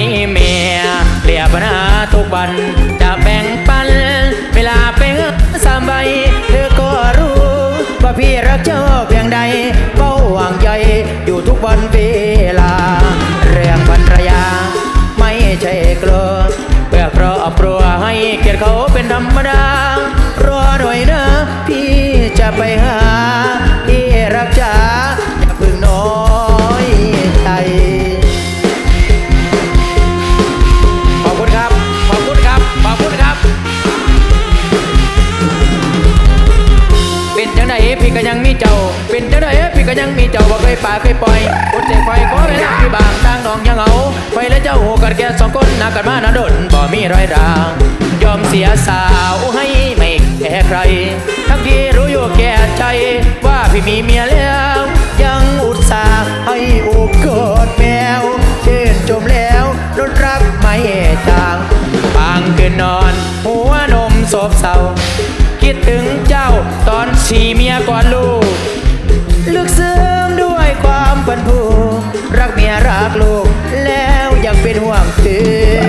เมียเรียบปัญหาทุกวันจะแบ่งปันเวลาไปสามใบเธอก็รู้ว่าพี่รักเจ้าเพียงใดเฝ้าหวังใยอยู่ทุกวันเวลาเรื่องภรรยาไม่ใช่กลัวเพื่อครอบครัวให้เกียรติเขาเป็นธรรมดารอหน่อยนะพี่จะไปหาที่รักจ๋าอย่าเพิ่งน้อยใจขอบคุณครับขอบคุณครับขอบคุณครับเป็นจังไดพี่ก็ยังมีเจ้าเป็นจังไดพี่ก็ยังมีเจ้าบ่เคยป่าเคยปล่อยอดใจคอยขอเวลาพี่บางต่างน้องยังเอาไปและเจ้าหูกันแค่สองคนนักกันมานาดนบ่มีรอยรางยอมเสียสาวให้ไม่แค่ใครทั้งที่รู้อยู่แก่ใจว่าพี่มีเมียแล้วยังอุตส่าห์ให้โอกาสแมวชื่นชมแล้วรถรักไม่จางบางคืนนอนหัวนมโศบเศร้าคิดถึงเจ้าตอนฉี่เมียก่อนลูกลึกซึ้งด้วยความเป็นผู้รักเมียรักลูกแล้วยังเป็นห่วงเธอ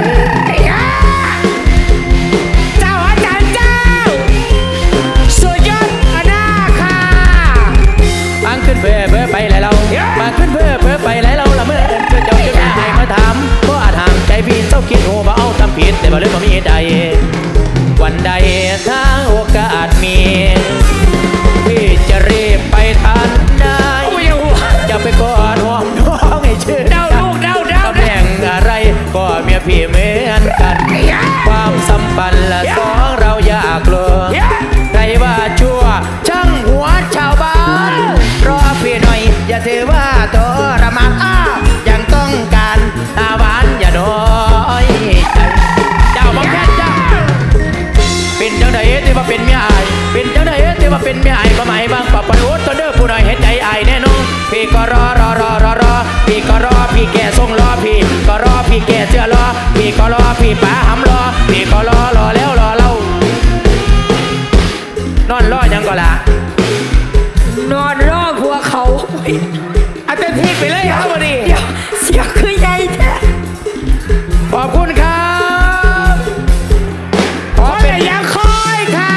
เจ้าอาจารย์เจ้าสุดยอดอนาคาบางขึ้นเพื่อไปไหลเราบางขึ้นเพื่อไปไหลเราละเมื่อเธอเจ้าจะมาให้มาถามก็อาจห่างใจพี่เจ้าคิดหูว่าเอาทำผิดแต่บ่เลยบ่มีใดวันใดถ้าโอกาสมีพี่จะรีบไปทันได้จะไปกอดหอมน้องให้ชื่นเดาลูกเดาตำแหน่งอะไรก็เมียพี่เหมือนกันความสัมพันธ์ละสองเราอย่ากลัวใครว่าชั่วช่างหัวชาวบ้านรอพี่หน่อยอย่าถือว่าทรมานยังต้องการหวานอย่าน้อยใจเจ้าบังแค่เจ้าเป็นจังไดที่ว่าเป็นเมียอายเป็นจังไดที่ว่าเป็นเมียอายก็หมายบางปะปะโอ๊ตตัวเด้อผู้น้อยเห็นใจอายแน่นอนพี่ก็รอพี่ก็รอพี่แก่ทรงรอพี่ก็รอพี่แก่เสื้อรอพี่ก็รอพี่ป๋าหำรอพี่ก็รอแล้วรอเล่านอนรอยังก็ละนอนรอผัวเขาเอาเต็มที่ไปเลยครับวันนี้เสียคือใหญ่แท้ขอบคุณครับขอเป็นยังคอยค่ะ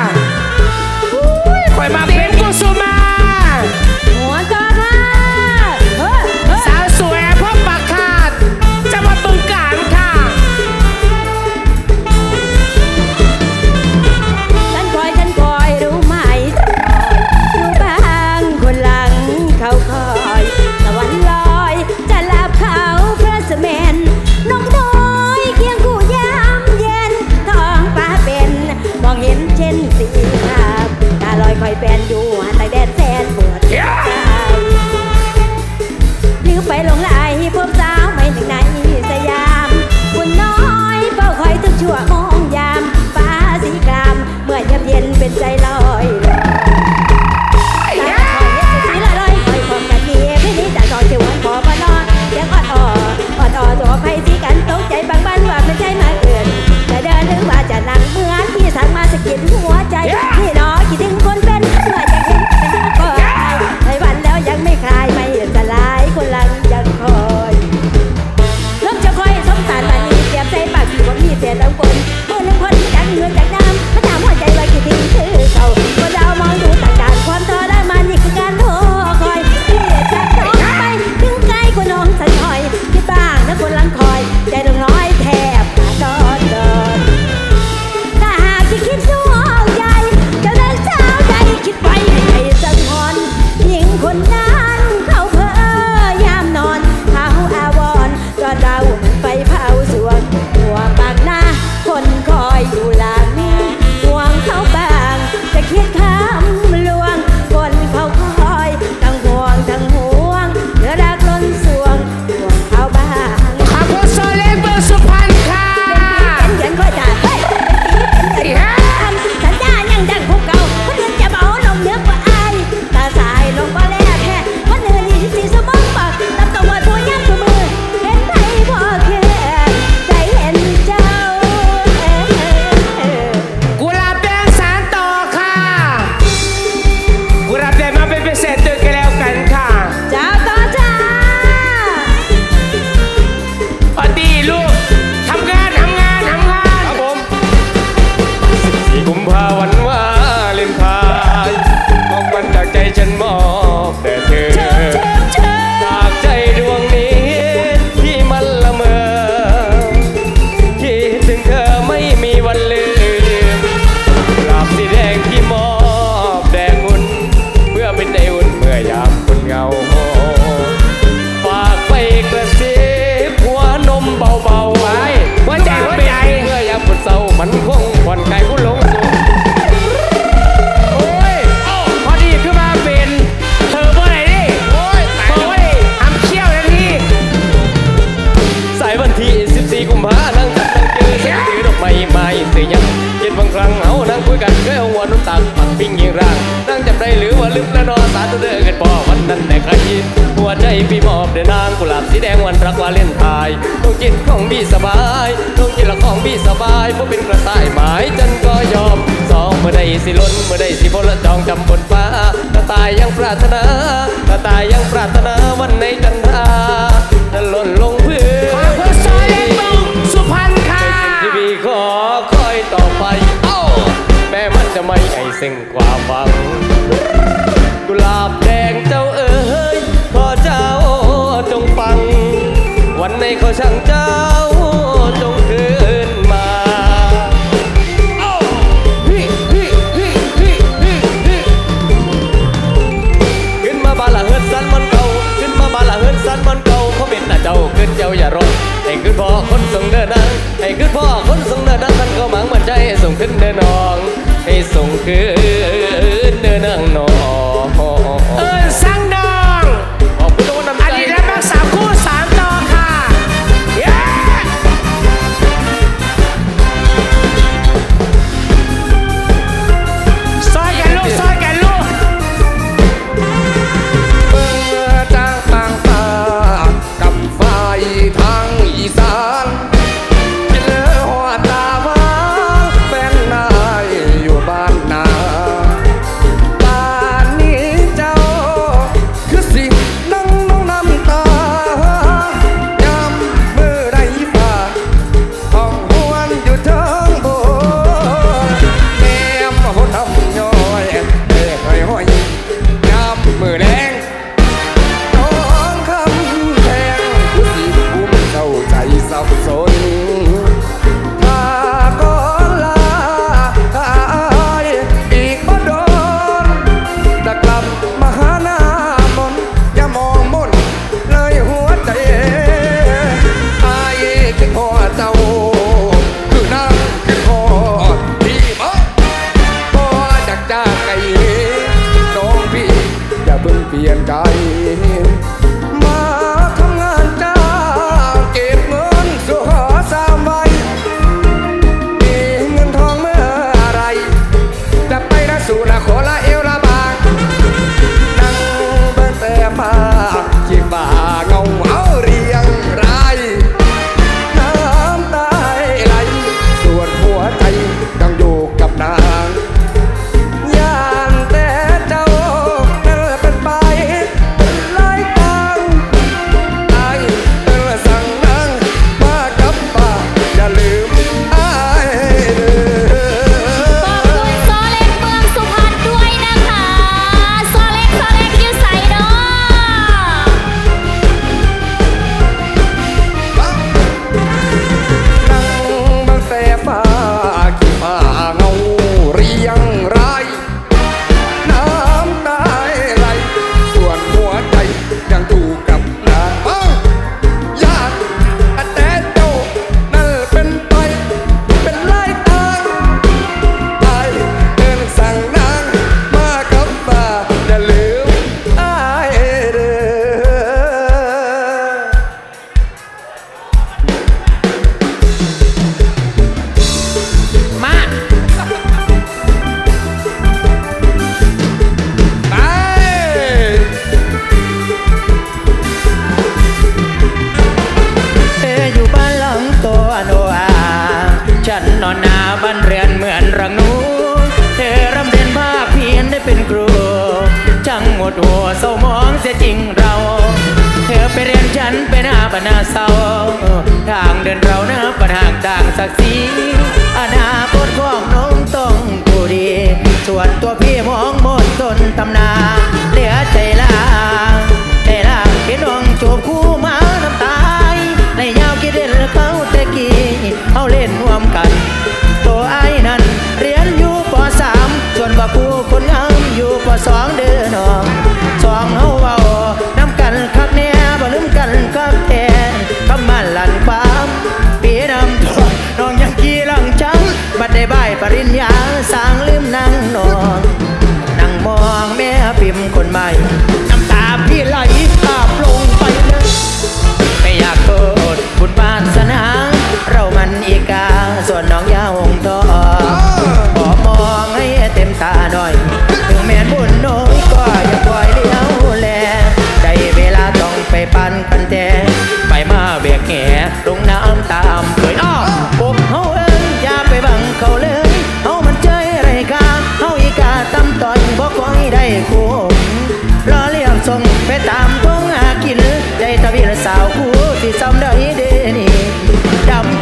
คอยมาเป็นกุสุมาหัวจอค่ะสาวสวยพบปากขาดจะมาบึงการค่ะกุมภานั่งจับนั่งเจอนั่งถือดอกไม้มาเสียยังเจ็ดบางครั้งเอานั่งคุยกันเคยเอาหัวน้ำตาลปักปิ้งยิงร่างนั่งจำได้หรือว่าลืมแล้วนอสาธุเด้อกันพอวันนั้นแต่ใครหัวใจพี่มอบเดินนางกุหลาบสีแดงวันรักวาเลนไทน์ดวงจิตของพี่สบายดวงจิตละของพี่สบายเพราะเป็นกระต่ายหมายจันก็ยอมสองเมื่อใดสิล้นเมื่อใดสิพลจองจำบนฟ้ากระต่ายยังปรารถนากระต่ายยังปรารถนาวันในจันทรานั้นหล่นลงพื้นขอเพื่อซอยเล็กบึงสุพรรณค่ะที่พี่ขอคอยต่อไปแม้มันจะไม่ให้สิ่งความหวังกุหลาบแดงเจ้าเอ๋ยขอเจ้าจงฟังวันในขอช่างเจ้าจงคืนมาขึ้นมาบาละเฮิร์สันมันเก่าขึ้นมาบาละเฮิร์สันมันเก่าเขาเป็นแต่เจ้าขึ้นเจ้าอย่ารอให้ขึ้นพ่อคนส่งเดินนางให้ขึ้นพ่อคนส่งเดินนางท่านก็หมังมันใจส่งขึ้นเดินนองให้ส่งคืนเดินนางนองสั่งนองขอบคุณทุกคนนำใจอดีตและรักษาคู่3ต่อค่ะซอยกันลูกซอยกันลูกเมื่อจางต่างตากับฝ่ายทางอีสานกินหัวตาว้าแฟนนายอยู่บ้านนาบ้านนี้เจ้าคือสิ่งนั่งน้องน้ำตายามมือไรฝ่าห้องหวนอยู่เทิงโบแนมหัวทำย้อยเอ้ยห้อยยามมือแรงน้องคำแพงคือสิกุ้มเข้าใจสับสนถ้าก็ลาอีกบ่โดนจะกลับมาหาหน้ามนอย่ามองมนเลยหัวใจอายคิดพอเจ้าคือนั่งคิดพอพี่บ่พอจากจากไกลน้องพี่อย่าเพิ่งเปลี่ยนใจมาทำงานจ้างเก็บเงินสู่หอสามใบมีเงินทองเมื่อไรจะไปนะสู่นะขอละเอวละบางนั่งเบิ่งแต่ฟ้าขี้ฟ้าเงาเอาเรียงรายน้ำตาไหลส่วนหัวใจยังอยู่กับนางย่านแต่เจ้านั่นเป็นไปเป็นหลายตังไอ้สั่งนางมากับป้าอย่าลืมไอ้เด้อขอบคุณซอเล็กเมืองสุพรรณด้วยนะคะซอเล็กอยู่ใส่เนาะนั่งบนแต่ฟ้าขี้ฟ้าเงาเรียงรายน้ำตาไหลส่วนหัวใจยังอยู่กับนางญาติแต่เจ้านั่นเป็นไปเป็นหลายทางไอ้สั่งนางมากับป้าอย่าลืมไอ้เด้อมาไปอยู่บ้านหลังโตอโนอาฉันนอนนาบ้านเรือนเหมือนรังหนูเธอรำเรียนภาคเพียนได้เป็นครูจังหมดหัวเศร้ามองเสียจริงเรา เธอไปเรียนฉันไปหน้าบ้านนาเศร้าทางเดินเราหน้าปัญหาต่างศักดิ์ศรีอนาคตของน้องต้องกูดี ส่วนตัวพี่มองหมดต้นตำนาเหลือใจลางเห็นน้องจูบคู่มาน้ำตายในยาวกี่เดือนเขาแต่กี้เอาเล่นร่วมกัน ตัวไอ้นั่นเรียนอยู่ป.3 ส่วนว่าผู้คนงามอยู่ป.2 เดือนน้องสองเฮาเว้าน้ำกันคักแน่บ่ลืมกันคักแท้คำมันลั่นความปีน้ำท่วมน้องยังกี่หลังจังบัดได้บ่ายปริญญาสร้างลืมนั่งนอนนั่งมองแม่พิมพ์คนใหม่น้ำตาพี่ไหลอาบลงไปเลยไม่อยากโทษบุญวาสนา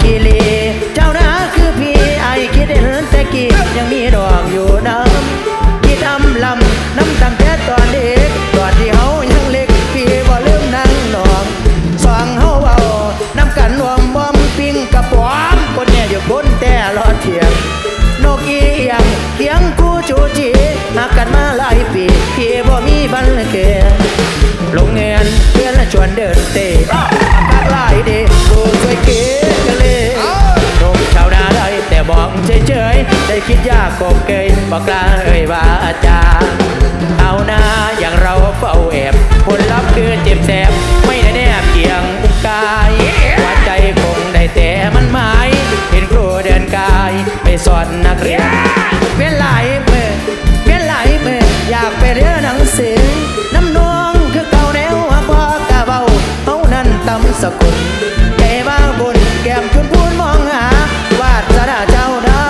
อีลีเจ้านะคือพี่ไอ้คิดเห็นแต่กี้ยังมีดอกอยู่น้ำคิดลำน้ำตั้งแต่ตอนเด็กตอนที่เฮายังเล็กพี่บ่ลืมนั่งนองสองเฮาเอาน้ำกันรวมบอมปิ้งกระป๋อมคนเนี่ยอยู่บนแต่รอเถียงนกอีหยังเคียงคู่จูจีหักกันมาหลายปีพี่บ่มีบันเกลงเงินเพื่อนละชวนเดินเตะพักหลายเดกูช่วยเก๋กันเลยนมชาวนาได้แต่บอกเฉยๆได้คิดยากกบเกยบอกกล้าเอ่ยว่าจาเอาหน้าอย่างเราเฝ้าแอบผลลัพธ์คือเจ็บแสบไม่ได้แนบเกียงกายหัวใจคงได้แต่มันหมายเห็นครูเดินกายไปสอนนักเรียนเป็นหลายมืออยากไปเรียนหนังสือน้ำนองคือเก่าแนวพอกะเบาเฮานั้นตำสกุลใจบ้าบุญแก้มคุณพูนมองหาวาสนาเจ้าดา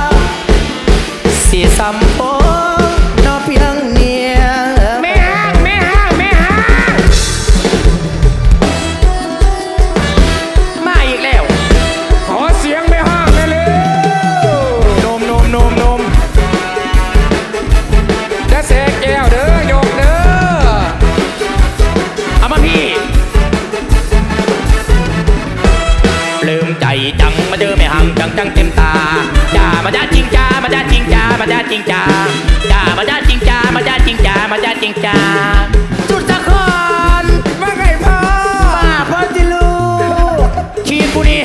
สีสัมโพนอเพียงเนี่ยแม่ห้างมาอีกแล้วขอเสียงแม่ห้างเลยนมจะแสกแก้วเด้อยกเด้อเอามาพี่ลืมใจจังมาเจอแม่ห้างจังเต็มตาจ้ามาจ้าจริงจ้ามาจ้าจริงจ้ามาจ้าจริงจ้าจ้ามาจ้าจริงจ้ามาจ้าจริงจ้ามาจ้าจริงจ้าจุดสะคอนว่าไงพ่อมาพ่อจิลูชีกูนี่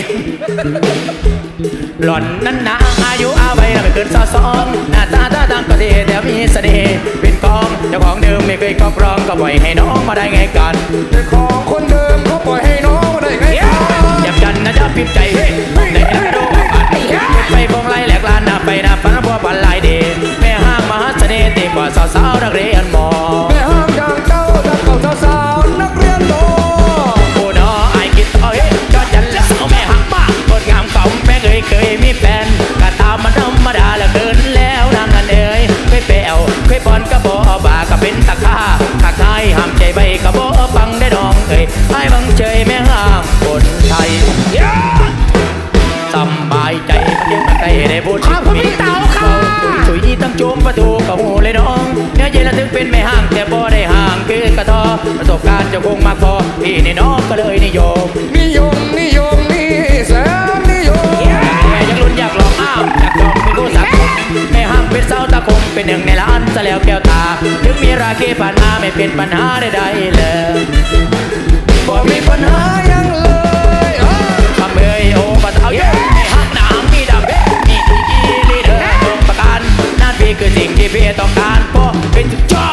หล่อนนั้นนะอายุอาวัยไม่เกิน22หน้าตาตั้งก็ดีแต่มีเสน่ห์เป็นกองเจ้าของเดิมไม่เคยครอบครองก็ปล่อยให้น้องมาได้ไงกันเจ้าของคนเดิมก็ปล่อยให้น้องมาได้ไงกันจับกันนะจะพิมพ์ใจเฮ้ยในกระโดดไปคงไล่แหลกลานหน้าไปหน้าฟ้าบัวปันลายเดชแม่ห้างมหาเสน่ห์ตีกว่าสาวนักเรียนมอแม่ห้างดังเจ้าดังเก่าสาวนักเรียนมอโอ้น้อไอ้คิดเอ้ยจอดจันแล้วสาวแม่ห้างมากคนงามเก่าแม่เคยมีแฟนกะตามมันธรรมดาแล้วเกินแล้วนางนันเอ้ยเคยแปวเคยบอลกะบ่บาก็เป็นตะค่าขาดไทยห้ามใจใบกะบ่ฟังได้ดองเอ้ยให้บังเฉยแม่ห้างคนไทยสบายใจเพียงใกล้ได้พูดขอบคุณพี่เต๋าค่ะช่วยยี่ตั้งโจมประตูกับหูเลยน้องเนื้อเย็นละถึงเป็นแม่ห้างแต่บ่ได้ห่างคือกระทอประสบการณ์จะคงมากพอพี่นี่น้องก็เลยนิยมนี่แสนนิยมแม่ยังลุ้นอยากลองอ้าวอยากลองเป็นคู่สักแม่ห้างเป็นสาวตะคมเป็นหนึ่งในล้านซะแล้วแก้วตาถึงมีราคีผ่านมาไม่เป็นปัญหาใดๆเลยบ่มีปัญหายังเลยทำเอ้ยโอ้ปะเท้าแม่ห้างหนังมีดำมีอีลีเดอร์ตรงประกันนั่นพี่คือสิ่งที่พี่ต้องการเพราะเป็นจุดจ้อ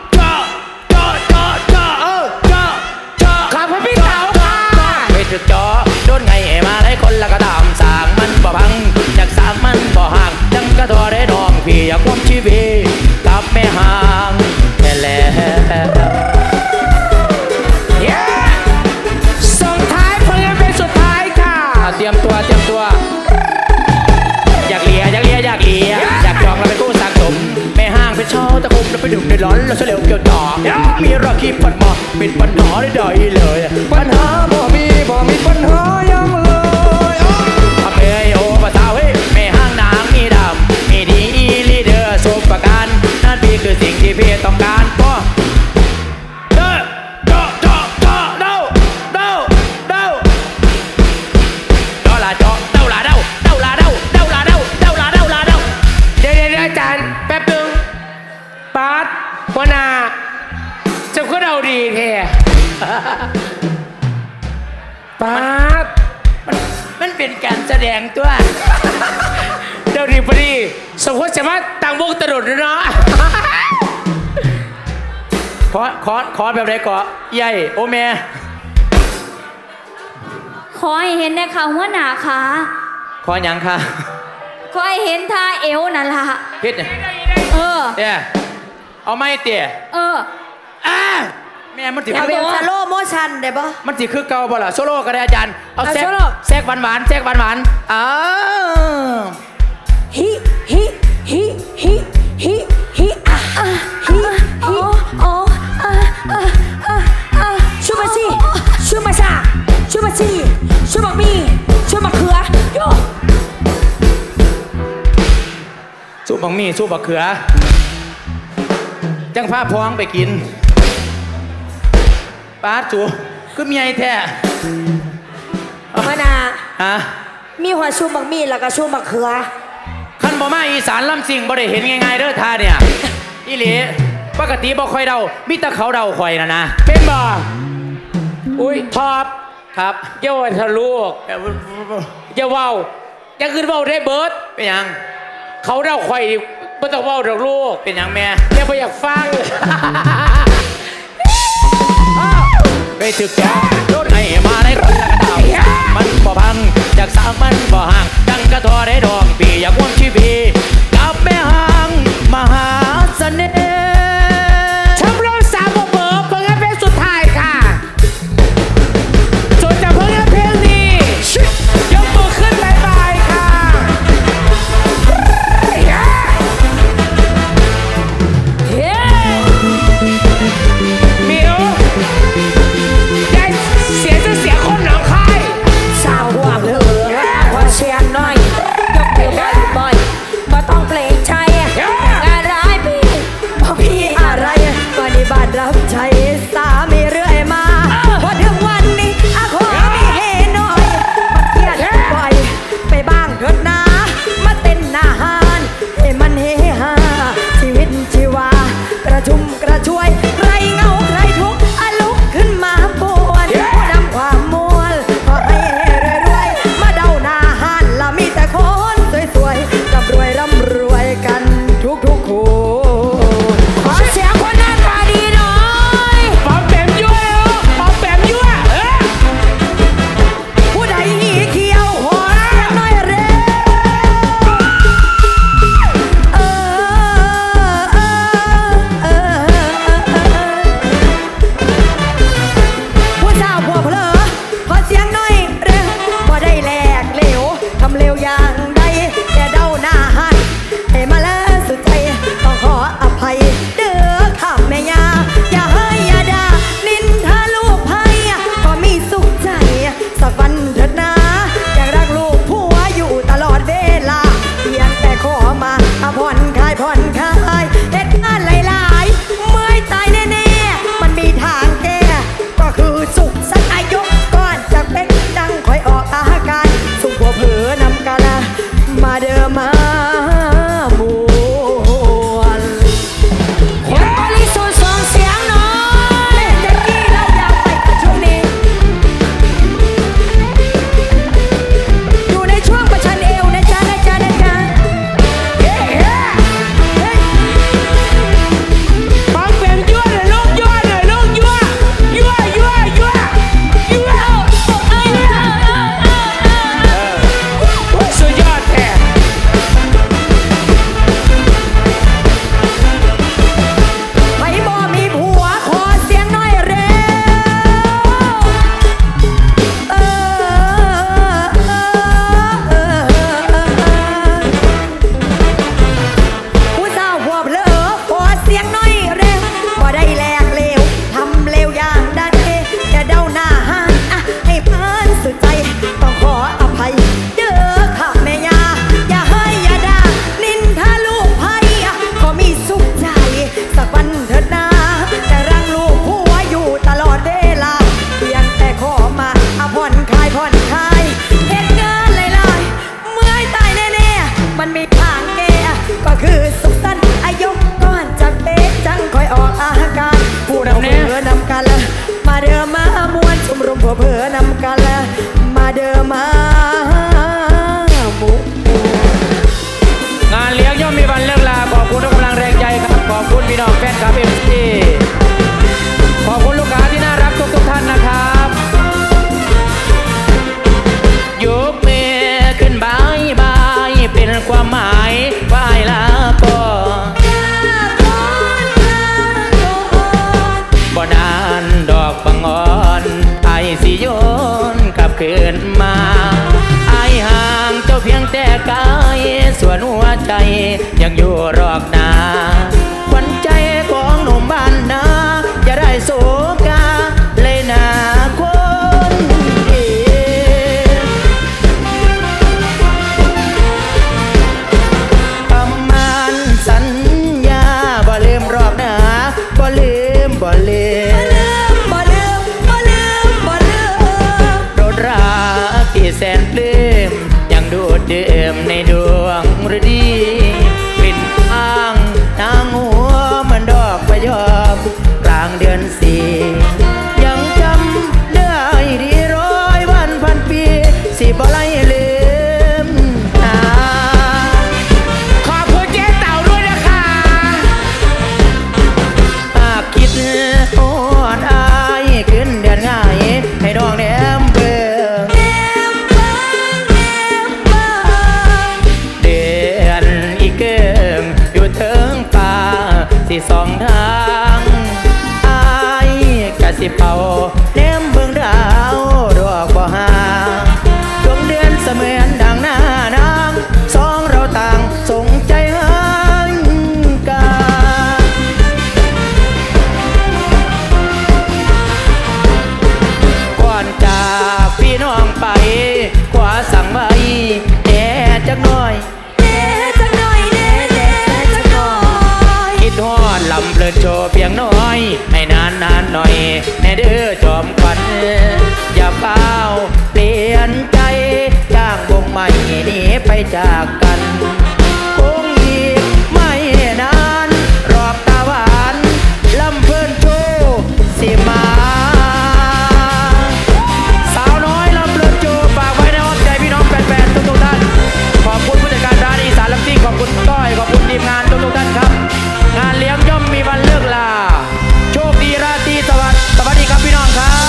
ขอบคุณพี่เต๋าค่ะเป็นจุดจ้อโดนไงมาได้คนละกระดามสางมันบ่พังจากสางมันบ่ห่างจังกระทอได้น้องพี่อยากความชีวิตกับแม่ห้างแค่แล้วส่งท้ายเพลงเป็นสุดท้ายค่ะเตรียมตัวอยากเลียอยากจองเราเป็นคู่สังสมแม่ห้างเป็นชาวตะคุ่มแล้วไปดื่มในร้อนแล้วเฉลียวเกี่ยวต่อมีราคีผัดมาเป็นปัญหาได้เลยปัญหาบ่มีปัญหายังเลยทำเอ้ยโอ้ปะเท้าเฮ้ยแม่ห้างนางมีดำมีดีลีเดอร์สุประการนั่นพี่คือสิ่งที่พี่ต้องการก็วันน่ะจะก็เดาดีแท้ป๊าดมันเป็นการแสดงตัวเดาดีพอดีสมควรจะมาต่างวงตลอดเลยเนาะขอแบบไรก่อใหญ่โอแม่ขอให้เห็นนะคะหัวหน้าค่ะขอหยังค่ะขอให้เห็นท่าเอวนั่นล่ะเฮ็ดเนี่ยเนี่ยเอาไม่เตี๋ยแม่มันถือเป็นสโลโมชั่นได้ปะมันถือคือเก่าบ่ล่ะโซโล่ก็ได้อาจารย์เอาแซกหวานฮิชูมาซี่ชูมาซาชูมาซี่ชูบักมีชูมะเขือบบังมี่สู้บักเขือจังผ้าพองไปกินป้าจูก็มีไอ้แท้มานาฮะมีหัวชูบักมีแล้วก็ชูบักเขือขันบ่มาอีสานลำสิ่งบ่ได้เห็นง่ายๆเด้อท่าเนี่ยอีหลีปกติบ่ค่อยเดามิตรเขาเดาข่อยนะเป็นบ่อุ้ยทอบครับเจ้าทะลุเจ้าว่าวจะขึ้นว่าวได้เบิร์ดเป็นยังเขาเดาข่อยไม่ต้องว่าวดอกลูกเป็นยังแม่เจ้าไม่อยากฟังไปถึกแก่รถให้มาในรถกระดาษมันบ่พังจากสามมันบ่ห่างดังกระทอได้ดองปีอยากว่างชีวีกับแม่ห่างมหาเสน่ห์ชมรมสาวเบิร์ดเพิ่งให้เพลงสุดท้ายค่ะส่วนจะเพิ่งให้เพลงนี้ยกมือขึ้นบายบายค่ะมิวได้เสียคนหนองคายสาวหัวเหลือหัวเชียนน้อยยกมือบ่อยบ่ต้องเกรงใจงานร้ายพี่บ่พี่อะไรวันนี้บ้านรับใช้สามีเรื่อยมาพอถึงวันนี้ขอมีเฮหน่อยมาเครียดบ่อยไปบ้างเถิดนะมาเต้นอาหารให้มันเฮฮาชีวิตชีวากระชุ่มกระชวยใครเงาใครทุกข์ลุกขึ้นมาปวนผู้นำความมวลขอให้รวยๆมาเดาหน้าหันละมีแต่คนสวยๆกับรวยร่ำรวยกันทุกคนขอเสียงคนหน้าตาดีหน่อยปอมแปมยั่วปอมแปมยั่วผู้ใดหีเขียวหัวน้อยเร็วผู้สาวผัวเพลอขอเสียงหน่อยเร็วบ่ได้แหลกเหลวทำเลวอย่างใดแค่เดาหน้าหันให้มาแล้วสุดใจต้องขออภัยเด้อข้าแม่ยาอย่าให้อย่าด่านินทาลูกไผ่ก็มีสุขใจสักวันเถิดนะอยากรักลูกผัวอยู่ตลอดเวลาเพียงแต่ขอมาผ่อนคลายเหตุการณ์หลายๆเมื่อยตายแน่ๆมันมีทางแก้ก็คือสุขสักอายุก่อนจากเป็นดังคอยออกอาการสุขผัวเผลอนำกาลมาเดิมมามวนคนบริสุทธิ์ส่งเสียงหน่อยเด็กกี้เราอยากไปกับช่วงนี้อยู่ในช่วงประชันเอวนะจ๊ะปอมแปมยั่วหน่อยลูกยั่วสุดยอดแท้ใครบ่มีผัวขอเสียงหน่อยเร็วผู้สาวผัวเพลอขอเสียงหน่อยเร็วบ่ได้แหลกเหลวทำเลวอย่างใดแค่เดาหน้าหันให้ผ่านสุดใจต้องขออภัยเด้อข้าแม่ยาอย่าให้อย่าด่านินทาลูกไผ่ก็มีสุขใจสักวันเถิดนะแต่รังลูกผัวอยู่ตลอดเวลาเพียงแต่ขอมาผ่อนคลายเหตุงานหลายๆเมื่อยตายแน่ๆมันมีทางแก้ก็คือสุขสันต์อายุก่อนจากเป๊กจังคอยออกอาการผู้นำเนื้อนำกันละมาเดิมมามวนชมรมผัวเผลอนำกันละมาเดิมมามุกงานเลี้ยงย่อมมีวันเลิกลาขอบคุณทุกกำลังแรงใจครับขอบคุณพี่น้องแฟนคลับMCขอบคุณลูกค้าที่น่ารักทุกท่านนะครับยกมือขึ้นบายบายเป็นความหมายบายลาก่อนบ่นานดอกบังอ่อนไอสิโยนกลับคืนมาไอห่างเจ้าเพียงแต่กายส่วนหัวใจยังอยู่รอกนาขวัญใจของหนุ่มบ้านนาจะได้โศกาเลยนาคนดี ประมาณมในดวงฤดีกลิ่นอ้างนางหัวเหมือนดอกพะยอมกลางเดือนสี่ยังจำได้ดีร้อยวันพันปีสิบ่ไล่ลืมหาขอบคุณเจ๊เต่าด้วยนะคะหากคิดโอดอายขึ้นเดือนง่ายให้ดองแนมเบิ่งเดือนอีกเกิงอยู่เทิงป่าสิสองทางอายกะสิเป่าแนมเบิ่งดาวดอกบ่ห่างดวงเดือนเสมือนดังหน้านางสองเราต่างสงใจห่างกัน ก่อนจากพี่น้องไปขวาสั่งไว้แน่จักหน่อยคิดฮอดลำเพลินโชว์เพียงน้อยให้นานหน่อยแน่เด้อจอมขวัญอย่าเฝ้าเปลี่ยนใจจ้างวงใหม่หนีไปจากกันคงอีกไม่นานรอบตาหวานลำเพลินโชว์สิมาสาวน้อยลำเพลินโชว์ฝากไว้ในอ้อมใจพี่น้องแฟนๆทุกท่านขอบคุณผู้จัดการร้านอีสานลำซิ่งขอบคุณต้อยขอบคุณทีมงานทุกท่านครับงานเลี้ยงย่อมมีวันเลิกลาโชคดีราตรีสวัสดีครับพี่น้องครับ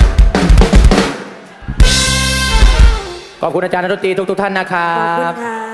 ขอบคุณอาจารย์ดนตรีทุกท่านนะครับ